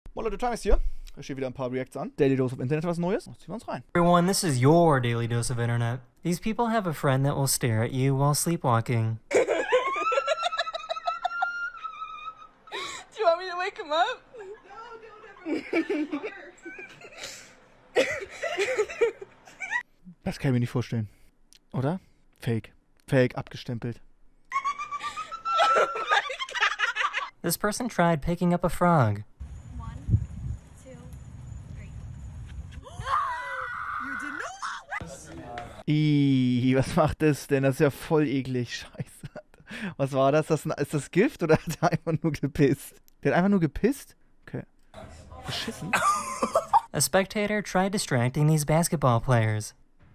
Moin Leute, Time ist hier. Ich stehe wieder ein paar Reacts an. Daily Dose of Internet, was Neues. Ziehen wir uns rein. Everyone, this is your daily dose of internet. These people have a friend that will stare at you while sleepwalking. Do you want me to wake him up? No. Das kann ich mir nicht vorstellen. Oder? Fake. Fake, abgestempelt. This person tried picking up a frog. 1, 2, 3. Ih, was macht das denn? Das ist ja voll eklig. Scheiße. Was war das? Ist das Gift oder hat er einfach nur gepisst? Der hat einfach nur gepisst? Okay. Beschissen. A spectator tried distracting these basketball players.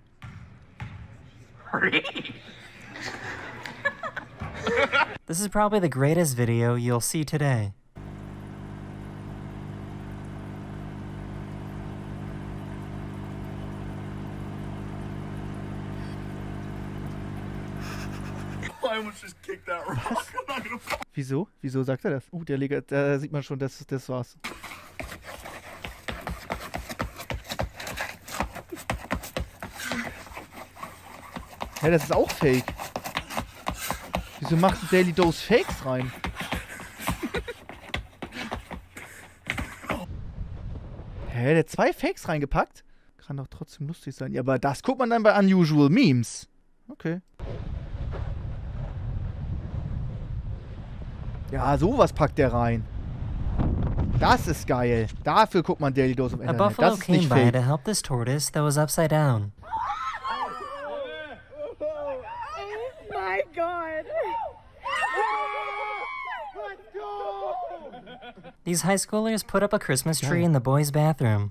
This is probably the greatest video you'll see today. I almost just kicked that rock. I'm not gonna fall. Wieso? Wieso sagt er das? Da sieht man schon, das war's. Hä, das ist auch Fake. Wieso macht die Daily Dose Fakes rein? Hä, der hat 2 Fakes reingepackt? Kann doch trotzdem lustig sein. Ja, aber das guckt man dann bei Unusual Memes. Okay. Ja, sowas packt der rein. Das ist geil. Dafür guckt man Daily Dose im A Internet. buffalo Das ist came nicht by fake. to help this tortoise that was upside down. My God. These high schoolers put up a Christmas tree in the boys' bathroom.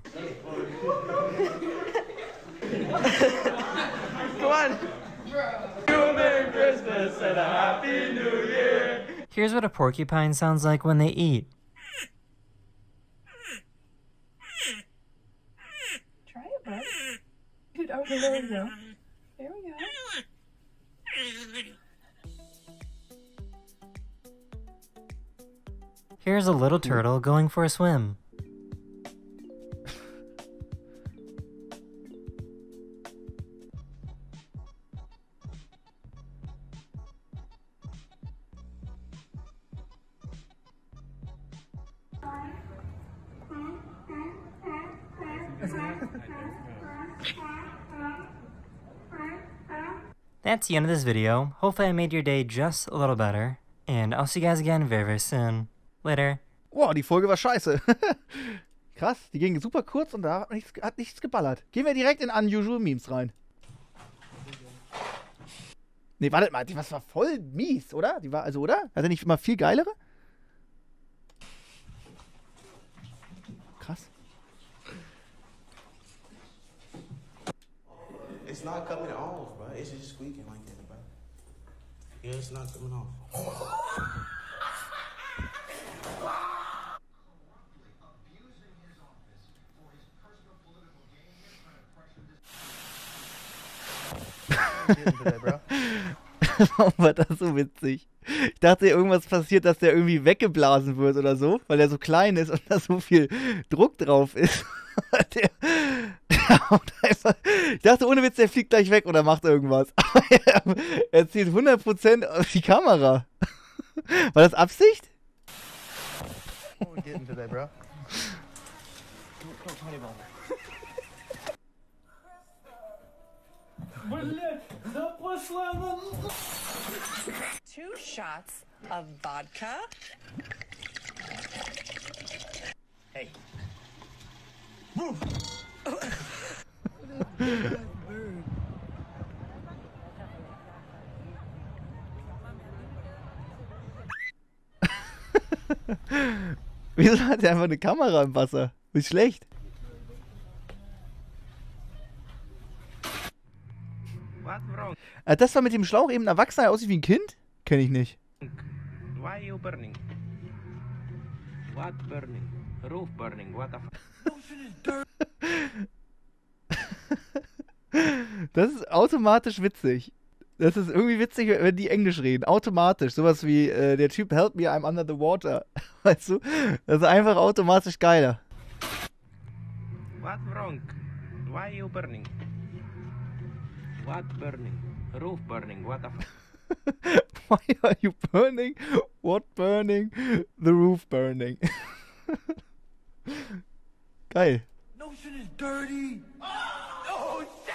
Go on. Merry Christmas and a Happy New Year. Here's what a porcupine sounds like when they eat. Try it, bud. Dude, okay, there we go. There we go. Here's a little turtle going for a swim. That's the end of this video. Hopefully I made your day just a little better. And I'll see you guys again very, very soon. Later. Boah, die Folge war scheiße. Krass, die ging super kurz und da hat nichts geballert. Gehen wir direkt in Unusual Memes rein. Nee, wartet mal, die war voll mies, oder? Die war, also, oder? Hat er nicht immer viel geilere? Krass. It's not coming off, bro. It's just squeaking like that, bro. Yeah, it's not coming off. Warum war das so witzig? Ich dachte, irgendwas passiert, dass der irgendwie weggeblasen wird oder so, weil er so klein ist und da so viel Druck drauf ist. Der haut einfach, ich dachte, ohne Witz, der fliegt gleich weg oder macht irgendwas. Aber er zielt 100% auf die Kamera. War das Absicht? Two shots of vodka. Hey. Wieso hat er einfach eine Kamera im Wasser? Ist schlecht. What's wrong? Das war mit dem Schlauch eben ein Erwachsener, der aussieht wie ein Kind? Kenn ich nicht. Why you burning? What burning? Roof burning. What the fuck? Das ist automatisch witzig. Das ist irgendwie witzig, wenn die Englisch reden. Automatisch. Sowas wie der Typ Help me, I'm under the water. Weißt du? Das ist einfach automatisch geiler. What wrong? Why you burning? What burning? Roof burning, what the fuck? Why are you burning? What burning? The roof burning. Geil. No shit is dirty. Oh, shit!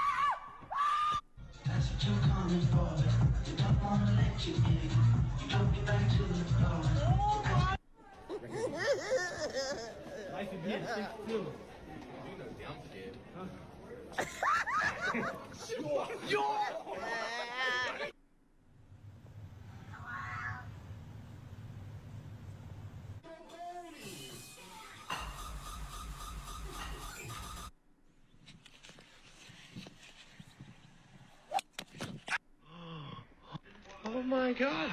That's what you're coming for. You don't wanna let you in. You don't get back to the floor. Oh my god.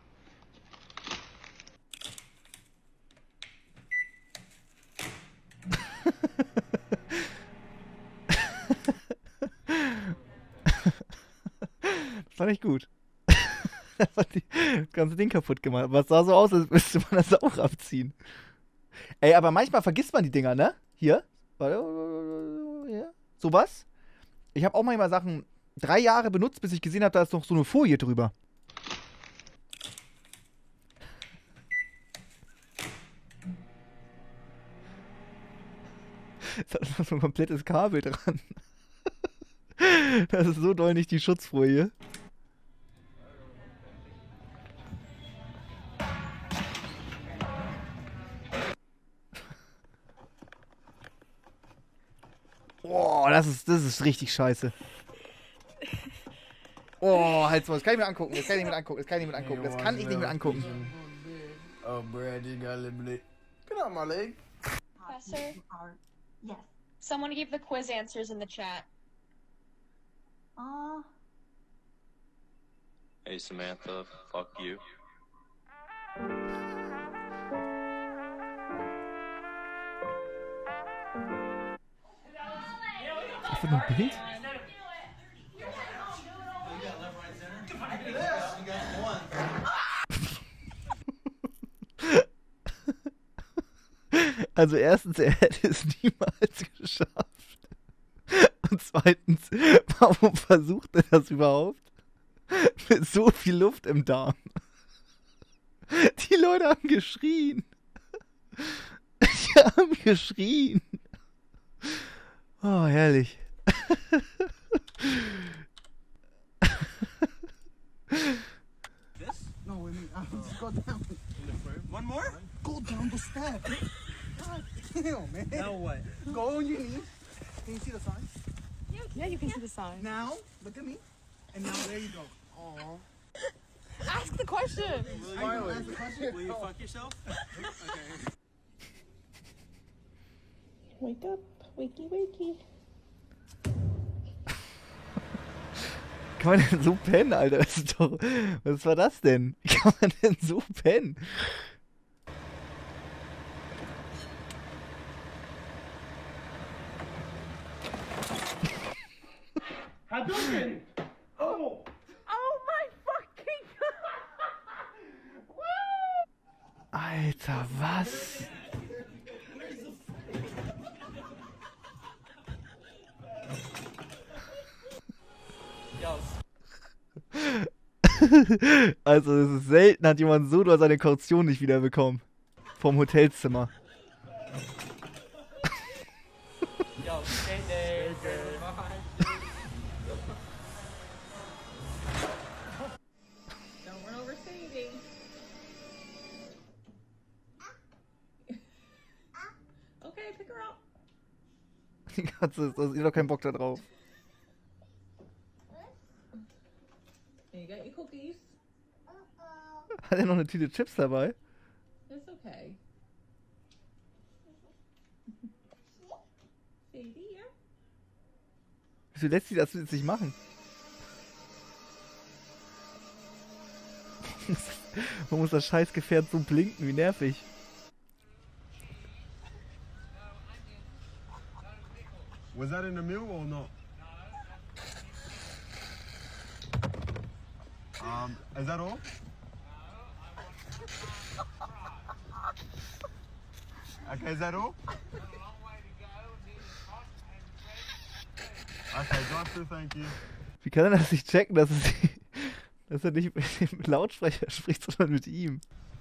Fand ich gut. Das hat das ganze Ding kaputt gemacht. Aber es sah so aus, als müsste man das auch abziehen. Ey, aber manchmal vergisst man die Dinger, ne? Hier. Hier. Sowas. Ich habe auch manchmal Sachen 3 Jahre benutzt, bis ich gesehen habe, da ist noch so eine Folie drüber. Da ist noch so ein komplettes Kabel dran. Das ist so doll nicht die Schutzfolie. Oh, das ist richtig scheiße. Oh, halt's mal, das kann ich mir angucken, das kann ich mir angucken, das kann ich mir angucken, das kann ich nicht mehr angucken. Oh, Brad, you got a little bit. Get out my leg. Professor, Yes. someone gave the quiz answers in the chat. Hey Samantha, fuck you. Einfach nur ein Bild? Also erstens, er hätte es niemals geschafft. Und zweitens, warum versucht er das überhaupt? Mit so viel Luft im Darm. Die Leute haben geschrien. Die haben geschrien. Oh, herrlich. No, I mean, just go down. One more? Go down the step. God damn, man. Now what? Go on your knees. Can you see the sign? Yeah, you can see the sign. Now, look at me. And now there you go. Aww. Ask the question. Will you fuck yourself? Okay. Wake up. Wakey, wakey. Kann man denn so pennen, Alter? Das ist doch... Was war das denn? Wie kann man denn so pennen? Hadouken! Oh! Oh my fucking Alter, was? Also, es ist selten, hat jemand so doll seine Kaution nicht wiederbekommen. Vom Hotelzimmer. Don't run over Sadie. Okay, pick her up. Die Katze ist, also, ihr habt doch keinen Bock da drauf. You got your cookies. Hat er noch eine Tüte Chips dabei? It's okay. Sadie, yeah? Wieso lässt sie das jetzt nicht machen? Man muss das Scheißgefährt so blinken, wie nervig. Was that in the mirror or not? Is that all? Okay, is that all? Okay, drive through, thank you. Wie kann er das nicht checken, dass er nicht mit dem Lautsprecher spricht, sondern mit ihm?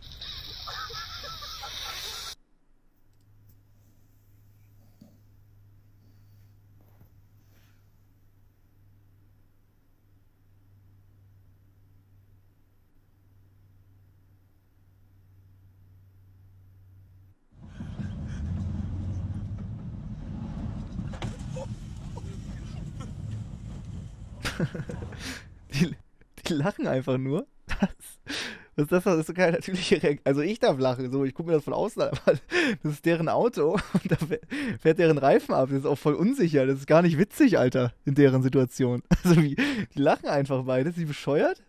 Die lachen einfach nur. Was ist das? Das ist so keine natürliche Reaktion. Also ich darf lachen, so, ich gucke mir das von außen an, aber das ist deren Auto und da fährt deren Reifen ab. Das ist auch voll unsicher. Das ist gar nicht witzig, Alter, in deren Situation. Also die lachen einfach beide. Sind die bescheuert?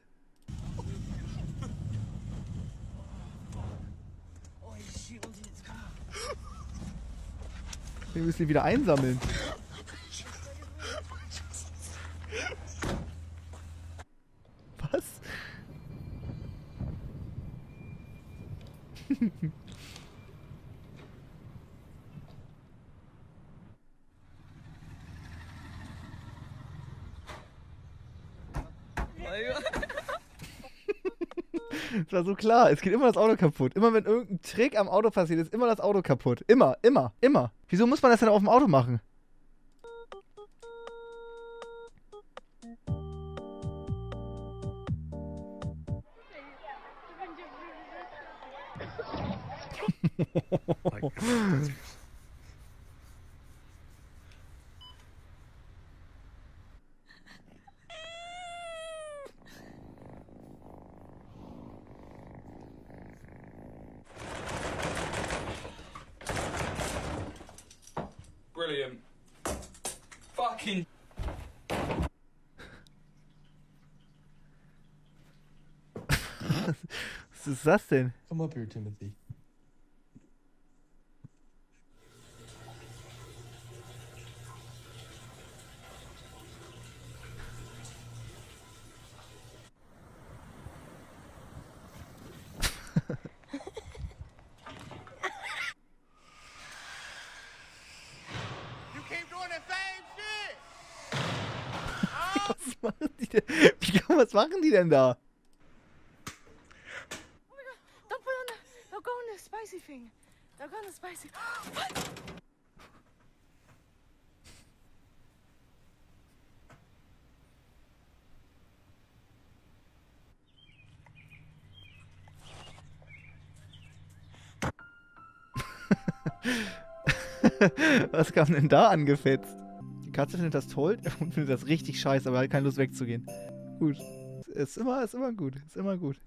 Wir müssen die wieder einsammeln. Was? Es war so klar, es geht immer das Auto kaputt. Immer wenn irgendein Trick am Auto passiert, ist immer das Auto kaputt. Immer, immer, immer. Wieso muss man das denn auf dem Auto machen? Brilliant. Fucking. Was ist das denn? Come up here, Timothy. Was machen die denn? Was machen die denn da? Don't put on the. They'll go on the spicy thing. They'll go on the spicy. Was kam denn da angefetzt? Die Katze findet das toll und findet das richtig scheiße, aber hat keine Lust wegzugehen. Gut. Ist immer gut. Ist immer gut.